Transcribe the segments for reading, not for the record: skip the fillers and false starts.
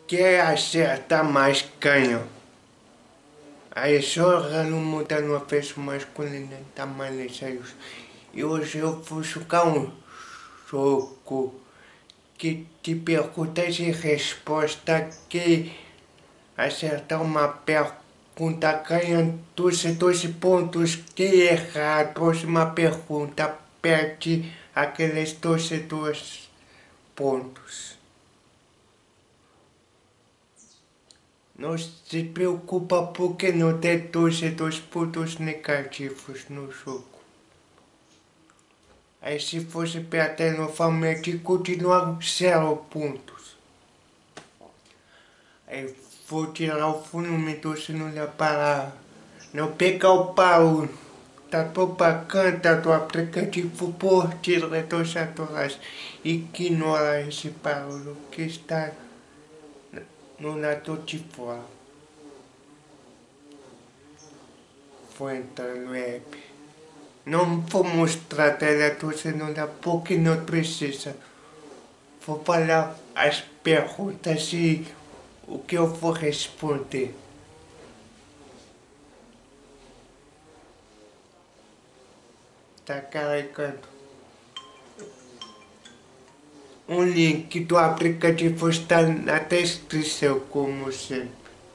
quer acertar mais canhão. Aí só não muda no ofício masculino, tá mais ligeiro. E hoje eu vou jogar um jogo que te perguntas e resposta que acertar uma pergunta ganha 12 pontos, que errar a próxima pergunta perde aqueles 12 pontos. Não se preocupa porque não tem 12 pontos negativos no jogo. Aí se fosse perder novamente, continua 0 pontos. Aí vou tirar o volume do celular para não pegar o barulho da propaganda do aplicativo por direitos autorais. Ignora esse barulho que está no lado de fora. Vou entrar no app. Não vou mostrar a tela do celular porque não precisa. Vou falar as perguntas e o que eu vou responder. Tá carregando. Um link do aplicativo está na descrição, como sempre.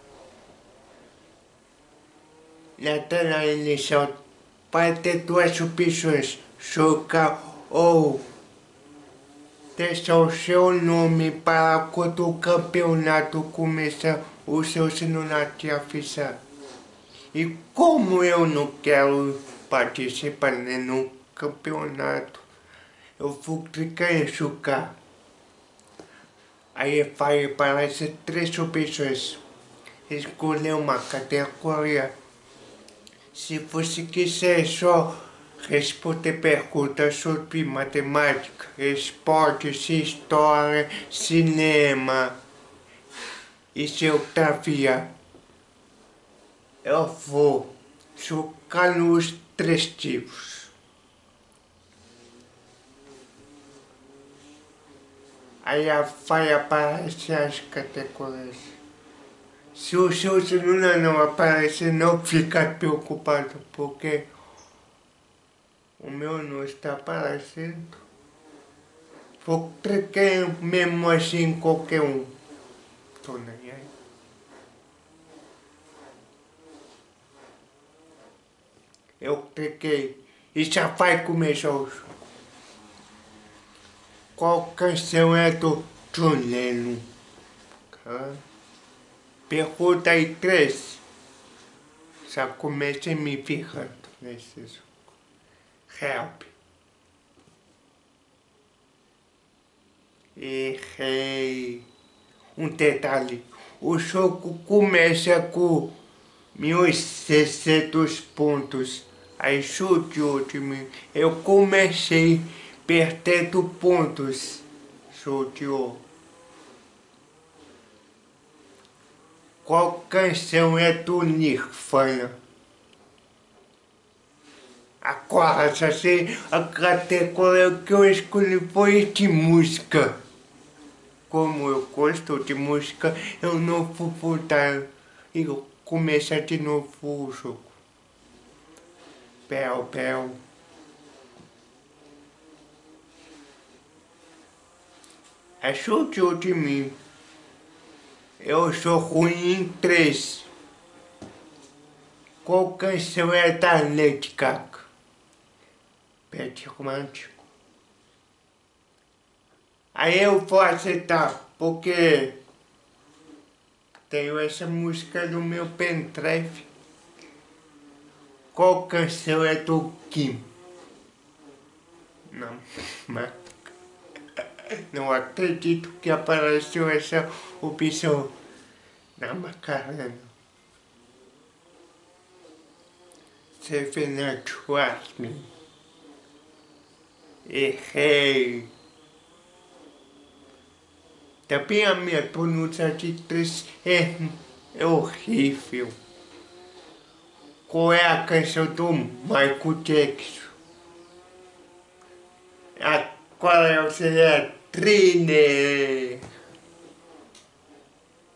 Na tela inicial vai ter duas opções: jogar ou deixar o seu nome para quando o campeonato começar, o seu celular te avisar. E como eu não quero participar no campeonato, eu vou clicar em jogar. Aí vai aparecer 3 opções. Escolher uma categoria. Se você quiser só responder perguntas sobre matemática, esportes, história, cinema e geografia, eu vou jogar nos 3 tipos. Aí vai aparecer as categorias. Se o seu celular não aparecer, não fica preocupado, porque o meu não está aparecendo. Vou clicar mesmo assim em qualquer um. Tô nem aí. Eu cliquei e já vai começar o jogo. Qual canção é do John Lennon? Pergunta aí 3. Já comecei me ferrando nesse jogo. Help. Errei. Um detalhe. O jogo começa com 1.600 pontos. Aí chute último. Eu comecei perdendo pontos. Chuteou. Qual canção é do Nirvana? Agora, já sei a categoria que eu escolhi foi de música. Como eu gosto de música, eu não vou voltar e começar de novo o jogo. Bel, bel. É chute de mim. Eu sou ruim em 3. Qual canção é da Lady Gaga? Pet romântico. Aí eu vou aceitar, porque tenho essa música no meu pendrive. Qual canção é do Kim? Não, mas não acredito que apareceu essa opção na Macarena. Seven Trust Me. Errei. Também a minha pronúncia de 3 é horrível. Qual é a canção do Michael Jackson? Qual é o seu Thriller?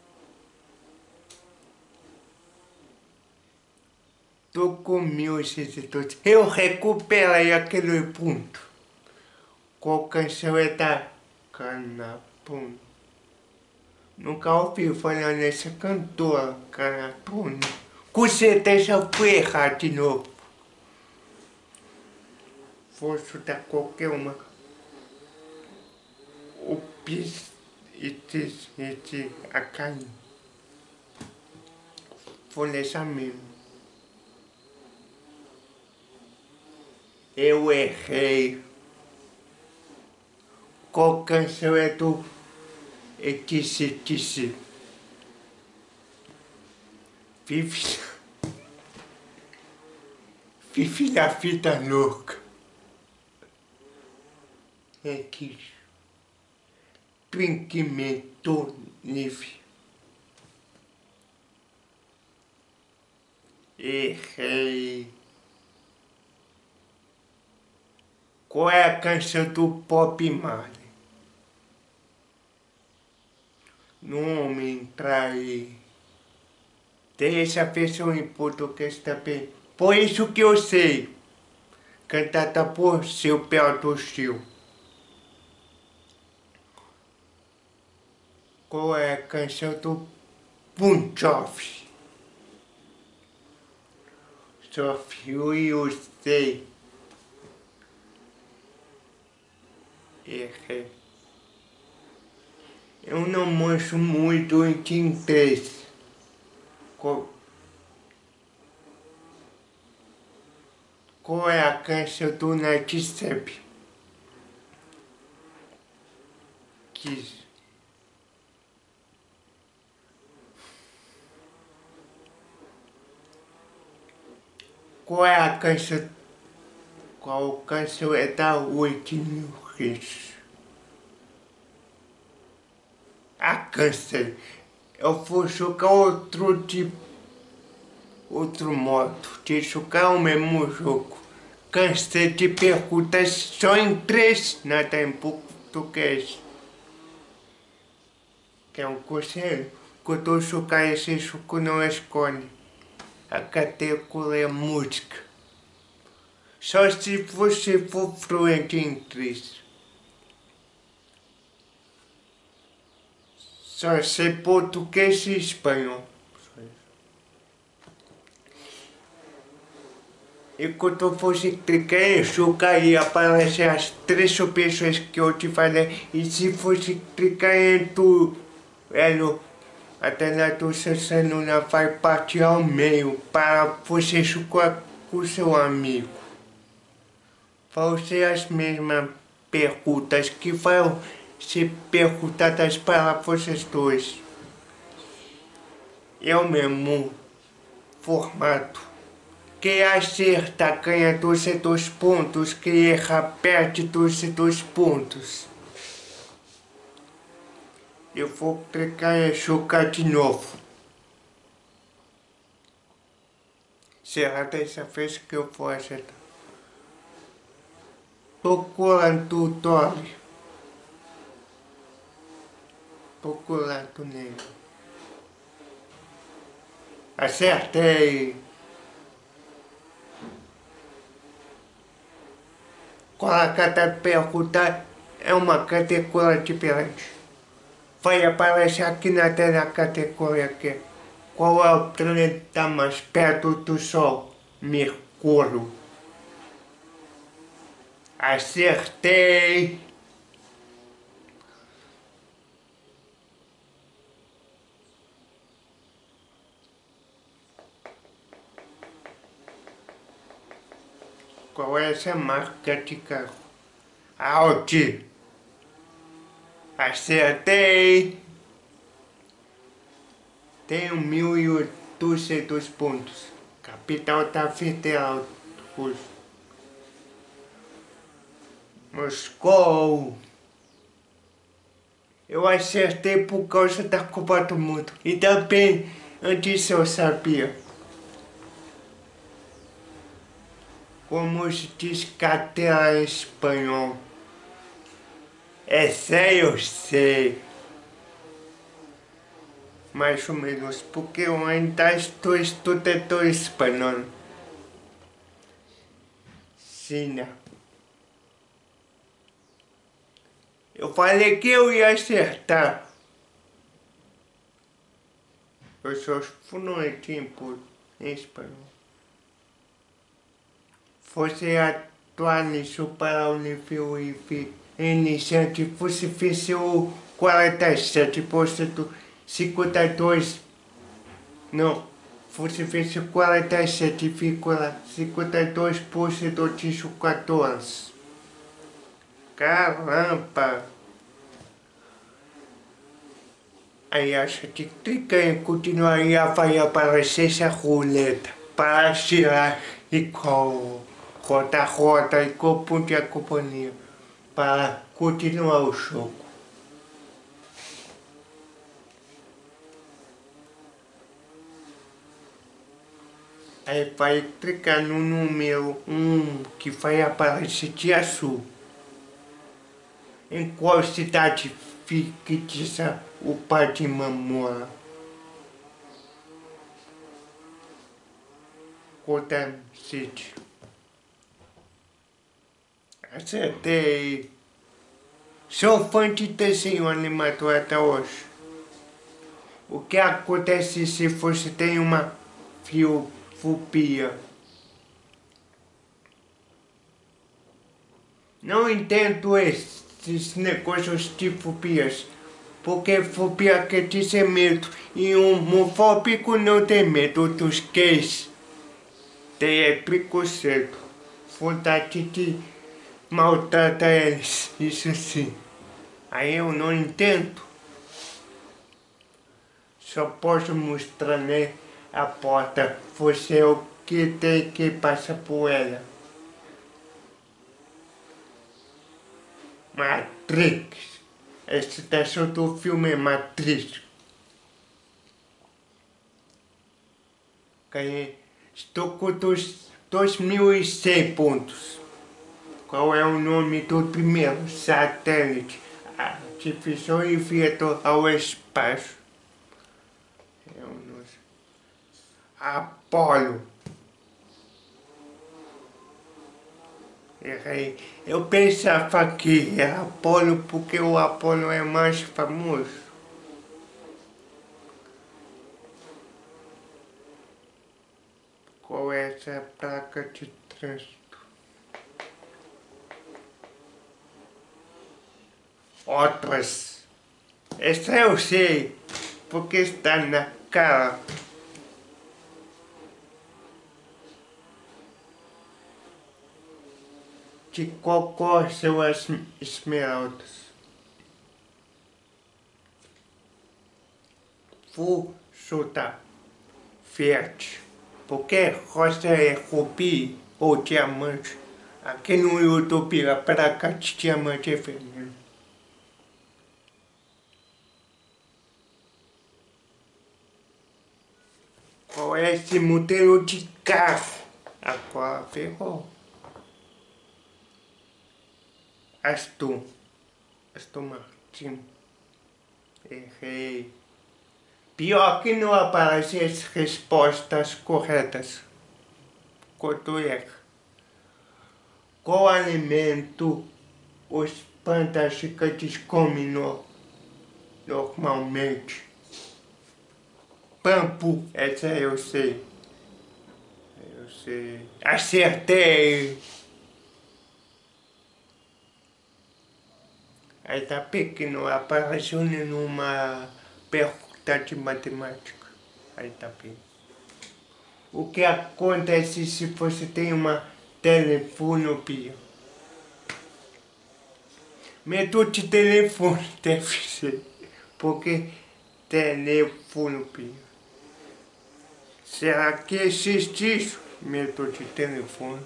Tô com 1.600. Eu recuperei aquele ponto. Qual canção é da Canapone? Nunca ouvi falar nessa cantora, Canapone. Com certeza fui errar de novo. Vou chutar qualquer uma. O pis, esse, a carne. Vou nessa mesmo. Eu errei. Qual canção é do etc. Vive na fita louca. É que Twinkimento Neve. Errei. Qual é a canção do Bob Marley? Nome trai. Tem essa versão em português também. Por isso que eu sei. Cantada por seu Pelto Gil. Qual é a canção do Bon Jovi? Só fio eu sei. Errei. Eu não manjo muito em inglês. Qual é a canção do Night Step? Qual é a canção? Qual canção é da Whitney Houston? A canção. Eu vou jogar outro tipo. Outro modo de jogar o mesmo jogo. Cansei de perguntas só em inglês, nada em português. Quer um conselho? Quando eu jogar esse jogo não escolhe a categoria música. Só se você for fluente em inglês. Só sei português e espanhol. E quando você clicar em jogar e aparece as 3 opções que eu te falei. E se você clicar em tudo, a tela do seu celular vai partir ao meio para você jogar com seu amigo. Vão ser as mesmas perguntas que vão ser perguntadas para vocês dois. É o mesmo formato. Quem acerta ganha 200 pontos, quem erra perde 200 pontos. Eu vou clicar em jogar de novo. Será dessa vez que eu vou acertar? Procurando tutorial. Procurando nele. Acertei! Cada pergunta é uma categoria diferente. Vai aparecer aqui na tela a categoria aqui. Qual é o planeta mais perto do Sol? Mercúrio. Acertei! Qual é essa marca de carro? Audi. Acertei! Tenho 1.800 pontos. Capital da Federal Russa. Moscou. Eu acertei por causa da Copa do Mundo. E também antes eu sabia. Como se diz carteira em espanhol? Essa eu sei. Mais ou menos, porque eu ainda estou estudando espanhol. vacina. Eu falei que eu ia acertar. Eu sou fluente em espanhol. Você atuar nisso para o nível iniciante, você fez o 47%, 52%, não, você fez o 47,52% disso 14. Caramba! Aí acha que clica em continuar e vai aparecer essa roleta para tirar e qual rota e compunir a companhia para continuar o jogo. Aí vai clicar no número 1 que vai aparecer de azul. Em qual cidade fictícia o pai de mora? Gotham City. Acertei. Sou fã de desenho animado até hoje. O que acontece se você tem uma fobia? Não entendo esses negócios de fobias. Porque fobia quer dizer medo. E um homofóbico não tem medo dos gays. Tem preconceito. Vontade de maltratar eles. Isso sim. Aí eu não entendo. Só posso mostrar, né, a porta. Você é o que tem que passar por ela. Matrix. Esse citação do filme é Matrix. Ganhei. Estou com 2.100 pontos. Qual é o nome do primeiro satélite artificial enviado ao espaço? Apolo. Errei. Eu pensava que era Apolo porque o Apolo é mais famoso. Qual é essa placa de trânsito? Outras. Essa eu sei, porque está na cara. De qual cor são as esmeraldas? Vou chutar verde, porque rosa é rubi ou diamante. Aqui no YouTube a placa de diamante é vermelho. Qual é esse modelo de carro? Agora ferrou. Aston Martin. Errei. Pior que não aparecem as respostas corretas. Quando erra. Qual alimento os pandas gigantes comem normalmente? Bambu, essa eu sei. Eu sei. Acertei! Aí tá pequeno, apareceu numa pergunta de matemática. Aí tá pequeno. O que acontece se você tem uma telefonopia? Medo de telefone deve ser, porque telefonopia. Será que existe isso? Medo de telefone.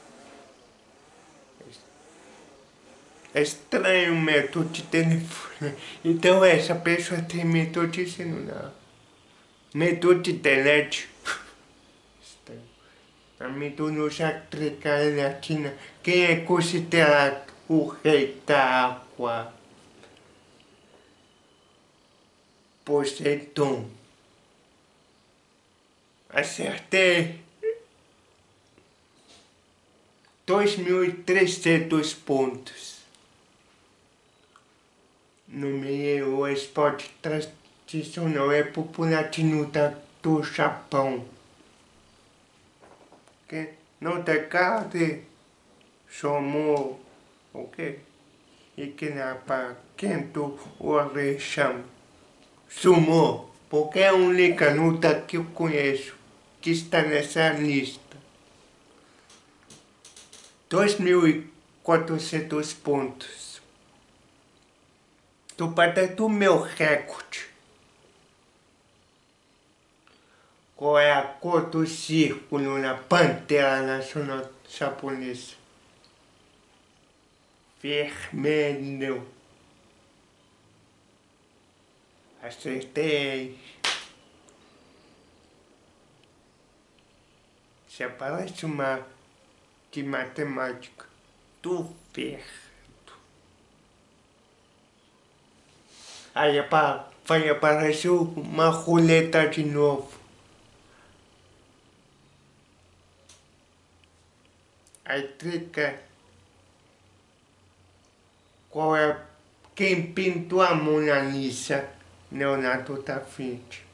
É estranho o medo de telefone. Então essa pessoa tem medo de celular. Medo de internet. A medo no América Latina. Quem é considerado o rei da água? Poseidon. Acertei. 2.300 pontos. No meio, o esporte tradicional é popular do Japão. Que não tem carne, somos o quê? E que na para quem o orixá sumo, porque é a única luta que eu conheço que está nessa lista. 2.400 pontos. Tu bateu o meu recorde. Qual é a cor do círculo na bandeira nacional japonesa? Vermelho. Acertei. Já parece uma de matemática. Do verde. Aí vai aparecer uma roleta de novo. Aí clica. Qual é quem pintou a Mona Lisa? Leonardo da Vinci.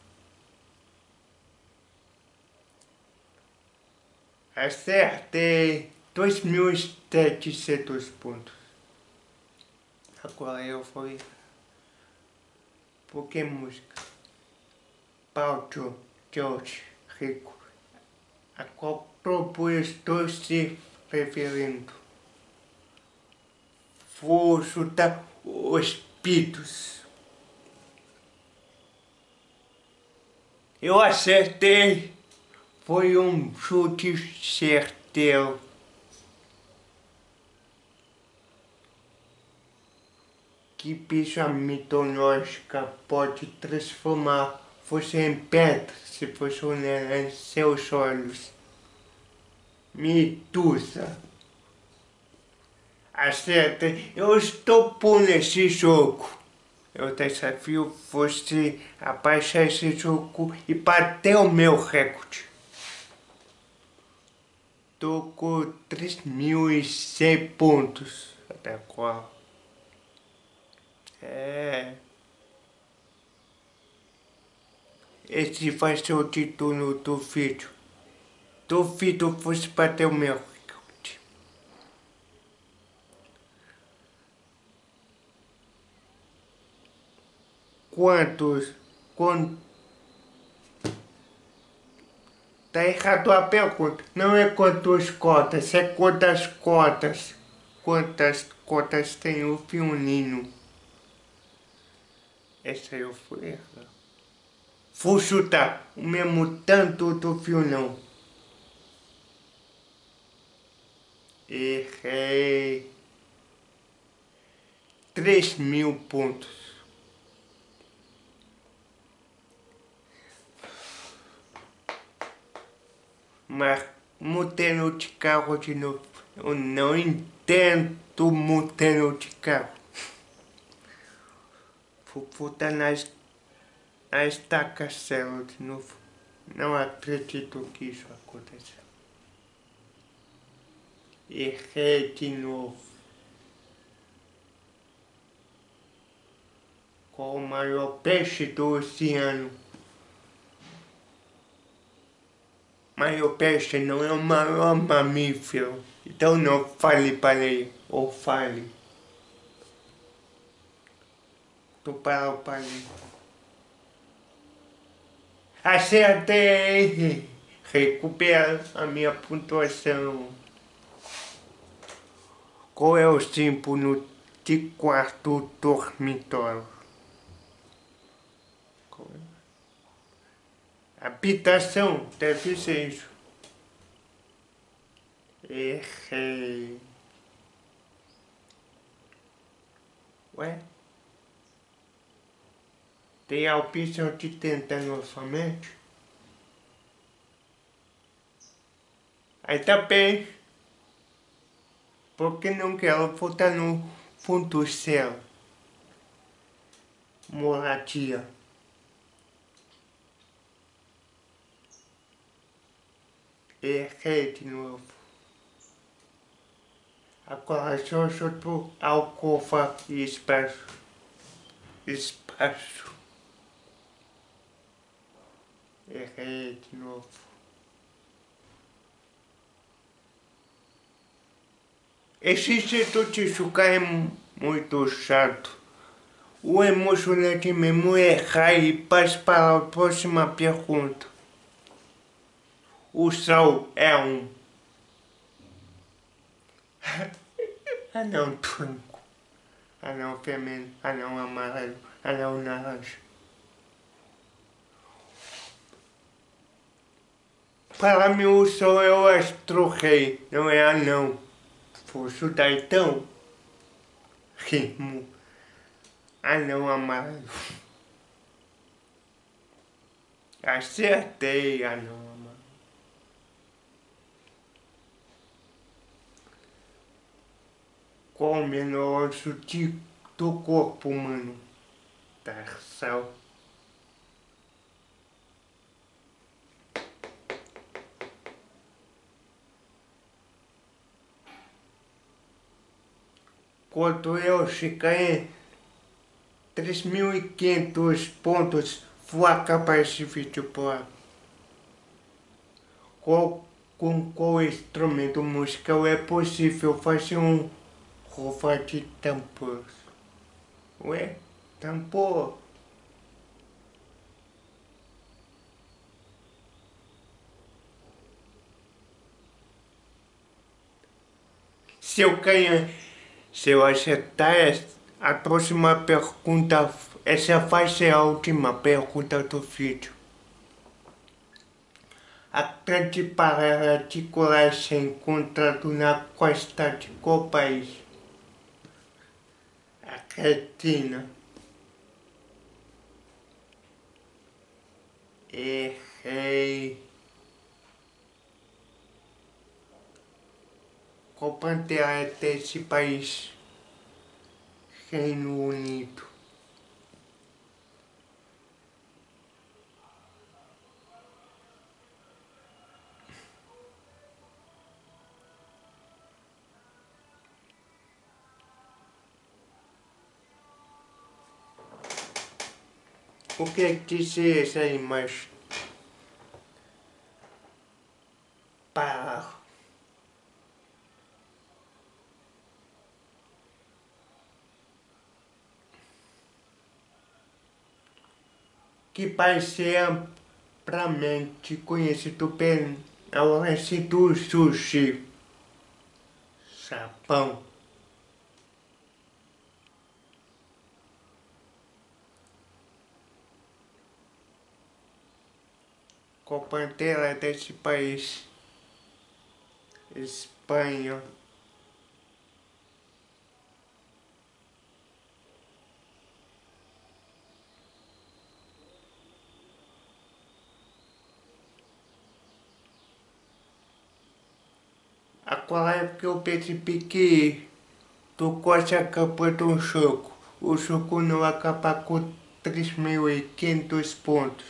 Acertei 2.700 pontos. Agora eu vou ir. Por que música? Paulo George Rico. A qual estou se referindo? Vou chutar os Beatles. Eu acertei. Foi um chute certeiro. Que bicha mitológica pode transformar você em pedra se você olhar em seus olhos? Medusa. Acerta, eu estou por nesse jogo. Eu desafio você a baixar esse jogo e bater o meu recorde. Tô com 3.100 pontos até agora. Esse vai ser o título do vídeo. Duvido você bater o meu recorde. Quantos? Tá errado a pergunta. Não é quantas cotas, é quantas cotas. Quantas cotas tem o violino? Essa eu fui errar. Vou chutar o mesmo tanto do violão. Errei. 3.000 pontos. Mas modelo de carro de novo. Eu não entendo modelo de carro. Vou botar na estaca céu de novo. Não acredito que isso aconteceu. Errei de novo. Qual o maior peixe do oceano? Maior peixe não é o maior mamífero. Então não fale para ele, ou fale. Tubarão para ele. Acertei! Recupera a minha pontuação. Qual é o símbolo de quarto dormitório? Habitação, deve ser isso. Errei. Ué? Tem a opção de tentar novamente? Aí tá bem. Porque não quero voltar no fundo do céu. Moradia. Errei de novo. Agora só solto alcova e espaço. Espaço. Errei de novo. Esse setor de sucar é muito chato. O emocionante mesmo é errar e passa para a próxima pergunta. O sol é um anão branco, anão vermelho, anão amarelo, anão naranja. Para mim o sol é o astro-rei, não é anão. Fosse o Daitão, rimo, anão amarelo. Acertei, anão amarelo. Qual o menor osso do corpo humano? Tarsal. Quando eu cheguei em 3.500 pontos, vou acabar esse vídeo por aqui. Com qual instrumento musical é possível fazer um rova de tambor? Ué? Tambor? Se eu ganhar, se eu acertar a próxima pergunta, essa vai ser a última pergunta do vídeo. A grande barreira de corais se encontra na costa de qual país? Argentina. Errei. Qual bandeira é desse país? Reino Unido. O que é que diz essa imagem? Para. Que país é amplamente conhecido pelo lance do sushi? Japão. Qual bandeira desse país? Espanha. Agora é que eu percebi que tu quase acabou do jogo. O jogo não acaba com 3.500 pontos.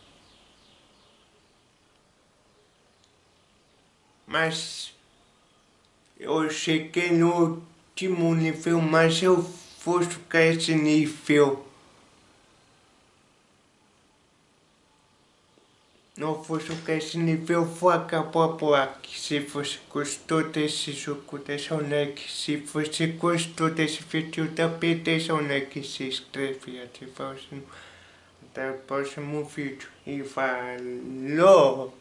Mas eu cheguei no último nível, mas eu vou jogar esse nível. Não vou jogar esse nível, vou acabar por aqui. Se você gostou desse jogo, deixa um like. Se você gostou desse vídeo, também deixa um like, se inscreve e ativa o sininho. Até o próximo vídeo. E falou!